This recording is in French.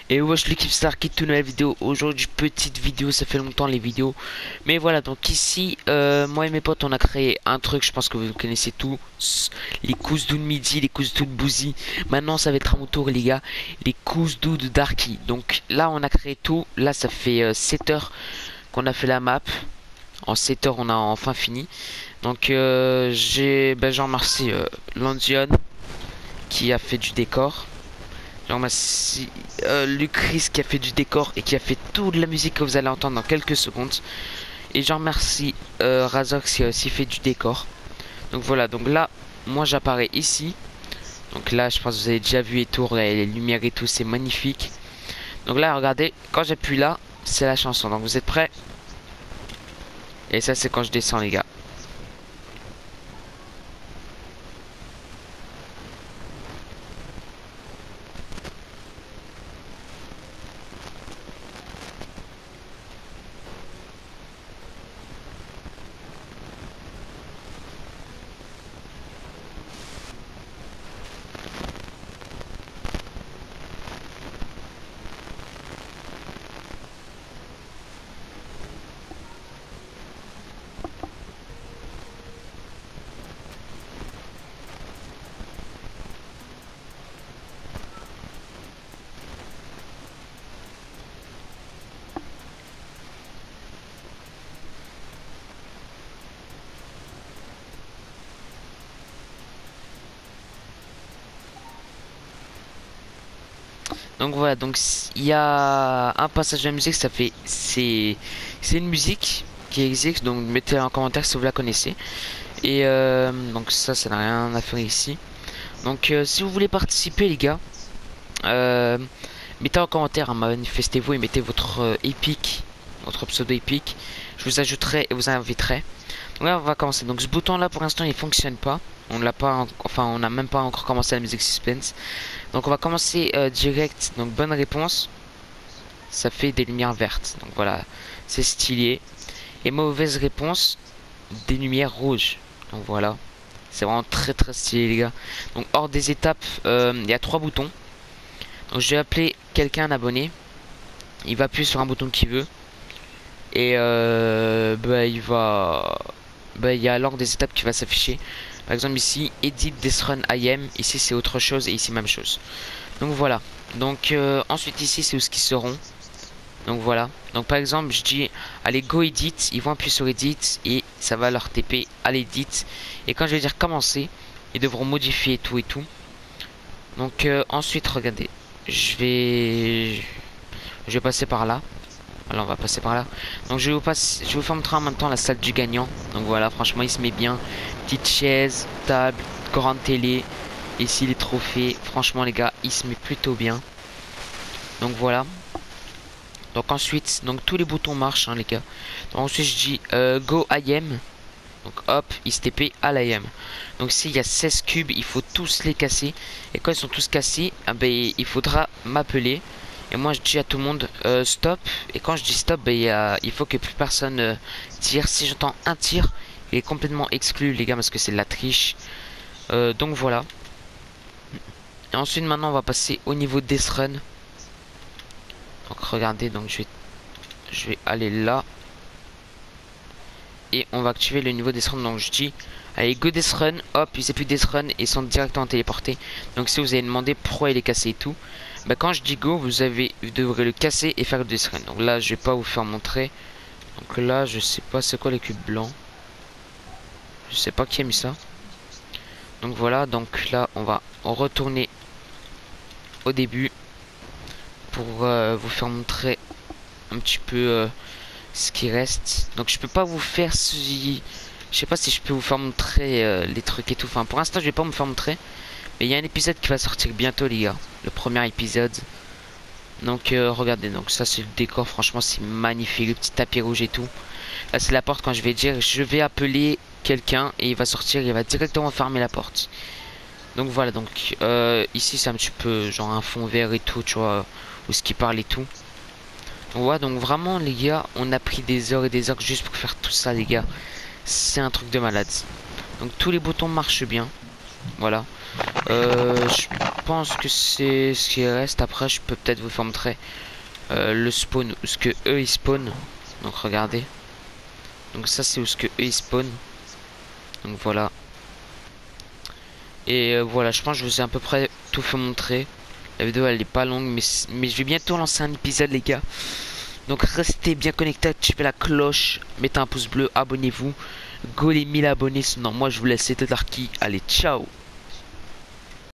Et wesh l'équipe Star qui toute nouvelle vidéo. Aujourd'hui petite vidéo, ça fait longtemps les vidéos. Mais voilà, donc ici moi et mes potes on a créé un truc, je pense que vous connaissez tous. Les cousses de midi, les cousses de Bouzy. Maintenant ça va être à mon tour les gars. Les cousses de Darky. Donc là on a créé tout. Là ça fait 7 heures qu'on a fait la map. En 7 heures on a enfin fini. Donc j'en remercie Landion qui a fait du décor. Je remercie Lucris qui a fait du décor et qui a fait toute la musique que vous allez entendre dans quelques secondes. Et j'en remercie Razox qui a aussi fait du décor. Donc voilà, donc là, moi j'apparais ici. Donc là, je pense que vous avez déjà vu et tout, les lumières et tout, c'est magnifique. Donc là, regardez, quand j'appuie là, c'est la chanson. Donc vous êtes prêts? Et ça, c'est quand je descends, les gars. Donc voilà, donc il y a un passage de la musique, ça fait c'est une musique qui existe, donc mettez en commentaire si vous la connaissez. Et donc ça n'a rien à faire ici. Donc si vous voulez participer les gars, euh, mettez en commentaire, hein, manifestez-vous et mettez votre épique, votre pseudo épique. Je vous ajouterai et vous inviterai. Donc là on va commencer. Donc ce bouton là pour l'instant il fonctionne pas. On l'a pas, enfin on n'a même pas encore commencé la musique suspense. Donc on va commencer direct. Donc bonne réponse. Ça fait des lumières vertes. Donc voilà, c'est stylé. Et mauvaise réponse, des lumières rouges. Donc voilà, c'est vraiment très très stylé les gars. Donc hors des étapes, il y a 3 boutons. Donc je vais appeler quelqu'un un abonné. Il va appuyer sur un bouton qu'il veut. Et il y a l'ordre des étapes qui va s'afficher. Par exemple ici, Edit This Run IM. Ici c'est autre chose et ici même chose. Donc voilà. Donc ensuite ici c'est où ce qu'ils seront. Donc voilà. Donc par exemple je dis allez go edit. Ils vont appuyer sur edit et ça va leur TP à l'edit. Et quand je vais dire commencer, ils devront modifier tout et tout. Donc ensuite regardez. Je vais passer par là. Alors on va passer par là. Donc je vais vous faire montrer en même temps la salle du gagnant. Donc voilà, franchement il se met bien. Petite chaise, table, grande télé. Ici les trophées. Franchement les gars, il se met plutôt bien. Donc voilà. Donc ensuite, donc tous les boutons marchent hein, les gars. Donc ensuite je dis go IM. Donc hop, il se TP à l'IM. Donc s'il y a 16 cubes, il faut tous les casser. Et quand ils sont tous cassés, ah ben, il faudra m'appeler. Et moi je dis à tout le monde stop. Et quand je dis stop, ben, il faut que plus personne tire. Si j'entends un tir, il est complètement exclu les gars parce que c'est de la triche. Donc voilà. Et ensuite maintenant on va passer au niveau des runs. Donc regardez, donc je vais aller là. Et on va activer le niveau des runs. Donc je dis allez go des run, hop, ils plus des run et sont directement téléportés. Donc si vous avez demandé pourquoi il est cassé et tout, bah quand je dis go, vous devrez le casser et faire le des run. Donc là je vais pas vous faire montrer. Donc là je sais pas c'est quoi les cubes blancs. Je sais pas qui a mis ça. Donc voilà, donc là on va retourner au début pour vous faire montrer un petit peu ce qui reste. Donc je peux pas vous faire si... Je sais pas si je peux vous faire montrer les trucs et tout. Enfin pour l'instant je vais pas me faire montrer. Mais il y a un épisode qui va sortir bientôt les gars. Le premier épisode. Donc regardez, donc ça c'est le décor. Franchement c'est magnifique. Le petit tapis rouge et tout. Là c'est la porte quand je vais dire je vais appeler quelqu'un. Et il va sortir, il va directement fermer la porte. Donc voilà, donc ici c'est un petit peu genre un fond vert et tout, tu vois. Où ce qui parle et tout. Ouais, donc vraiment les gars, on a pris des heures et des heures juste pour faire tout ça les gars. C'est un truc de malade. Donc tous les boutons marchent bien. Voilà. pense que c'est ce qui reste. Après, je peux peut-être vous montrer le spawn, où ce que eux ils spawnent. Donc regardez. Donc ça c'est où ce que eux ils spawnent. Donc voilà. Et voilà, je pense que je vous ai à peu près tout fait montrer. La vidéo elle est pas longue, mais je vais bientôt lancer un épisode les gars. Donc restez bien connectés, activez la cloche, mettez un pouce bleu, abonnez-vous. Go les 1000 abonnés, sinon moi je vous laisse, c'était Darky. Allez, ciao.